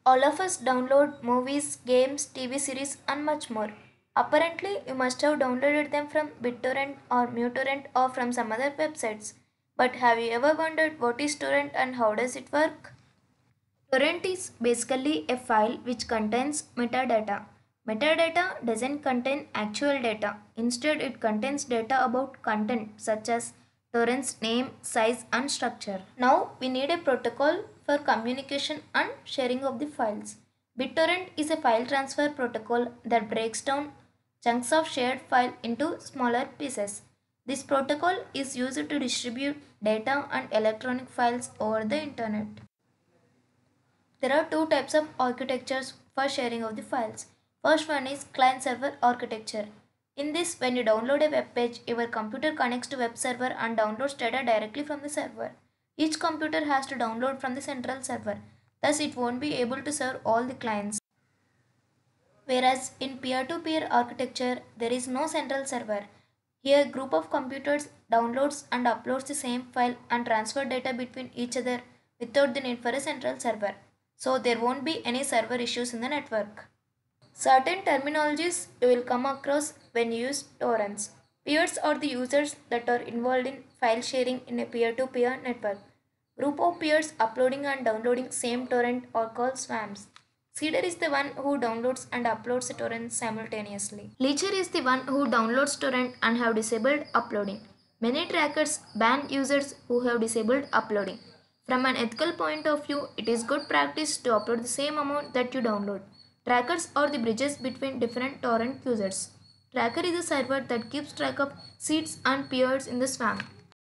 All of us download movies, games, TV series, and much more. Apparently, you must have downloaded them from BitTorrent or mTorrent or from some other websites. But have you ever wondered what is torrent and how does it work? Torrent is basically a file which contains metadata. Metadata doesn't contain actual data. Instead, it contains data about content such as torrent's name, size, and structure. Now, we need a protocol for communication and sharing of the files. BitTorrent is a file transfer protocol that breaks down chunks of shared file into smaller pieces. This protocol is used to distribute data and electronic files over the internet. There are two types of architectures for sharing of the files. First one is client-server architecture. In this, when you download a web page, your computer connects to web server and downloads data directly from the server. Each computer has to download from the central server, thus it won't be able to serve all the clients. Whereas in peer-to-peer architecture, there is no central server. Here, a group of computers downloads and uploads the same file and transfer data between each other without the need for a central server. So there won't be any server issues in the network. Certain terminologies you will come across when you use torrents. Peers are the users that are involved in file sharing in a peer-to-peer network. Group of peers uploading and downloading same torrent are called swamps. Seeder is the one who downloads and uploads a torrent simultaneously. Leecher is the one who downloads torrent and have disabled uploading. Many trackers ban users who have disabled uploading. From an ethical point of view, it is good practice to upload the same amount that you download. Trackers are the bridges between different torrent users. Tracker is a server that keeps track of seeds and peers in the swamp.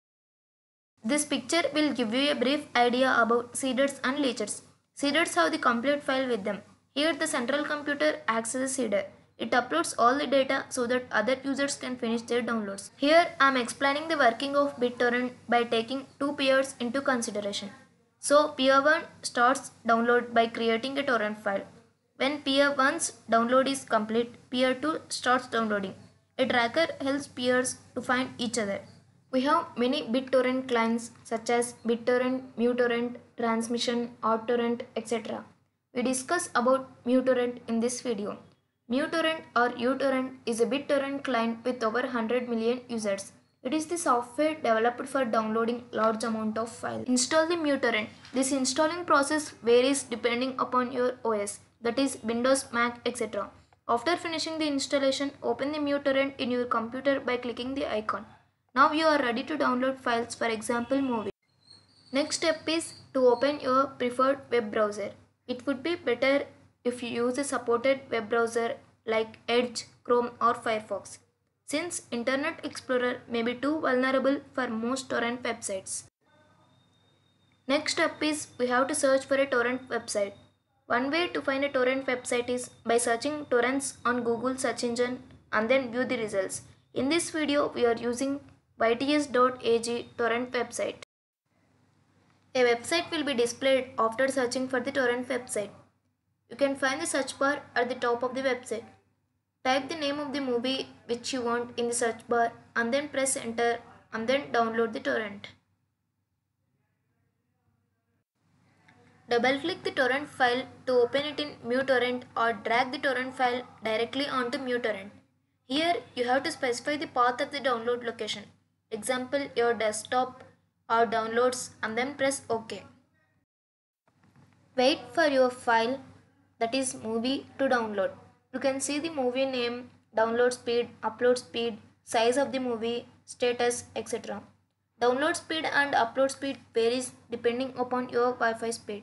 This picture will give you a brief idea about seeders and leechers. Seeders have the complete file with them. Here the central computer acts as a seeder. It uploads all the data so that other users can finish their downloads. Here I am explaining the working of BitTorrent by taking two peers into consideration. So peer 1 starts download by creating a torrent file. When peer 1's download is complete, peer 2 starts downloading. A tracker helps peers to find each other. We have many BitTorrent clients such as BitTorrent, mTorrent, Transmission, AutoTorrent, etc. We discuss about mTorrent in this video. mTorrent or uTorrent is a BitTorrent client with over 100 million users. It is the software developed for downloading large amount of files. Install the mTorrent. This installing process varies depending upon your OS, that is Windows, Mac, etc. After finishing the installation, open the mTorrent in your computer by clicking the icon. Now you are ready to download files, for example movies. Next step is to open your preferred web browser. It would be better if you use a supported web browser like Edge, Chrome or Firefox, since Internet Explorer may be too vulnerable for most torrent websites. Next step is we have to search for a torrent website. One way to find a torrent website is by searching torrents on Google search engine and then view the results. In this video we are using yts.ag torrent website. A website will be displayed after searching for the torrent website. You can find the search bar at the top of the website. Type the name of the movie which you want in the search bar and then press enter and then download the torrent. Double-click the torrent file to open it in mTorrent or drag the torrent file directly onto mTorrent. Here you have to specify the path of the download location. Example, your desktop or downloads and then press OK. Wait for your file, that is movie, to download. You can see the movie name, download speed, upload speed, size of the movie, status, etc. Download speed and upload speed varies depending upon your Wi-Fi speed.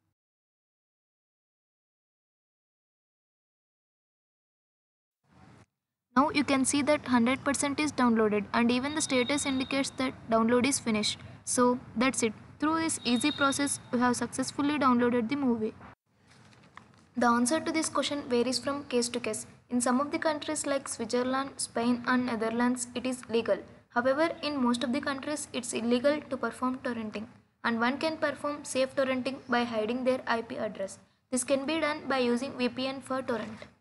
Now you can see that 100% is downloaded and even the status indicates that download is finished. So that's it. Through this easy process, you have successfully downloaded the movie. The answer to this question varies from case to case. In some of the countries like Switzerland, Spain and Netherlands, it is legal. However, in most of the countries, it's illegal to perform torrenting. And one can perform safe torrenting by hiding their IP address. This can be done by using VPN for torrent.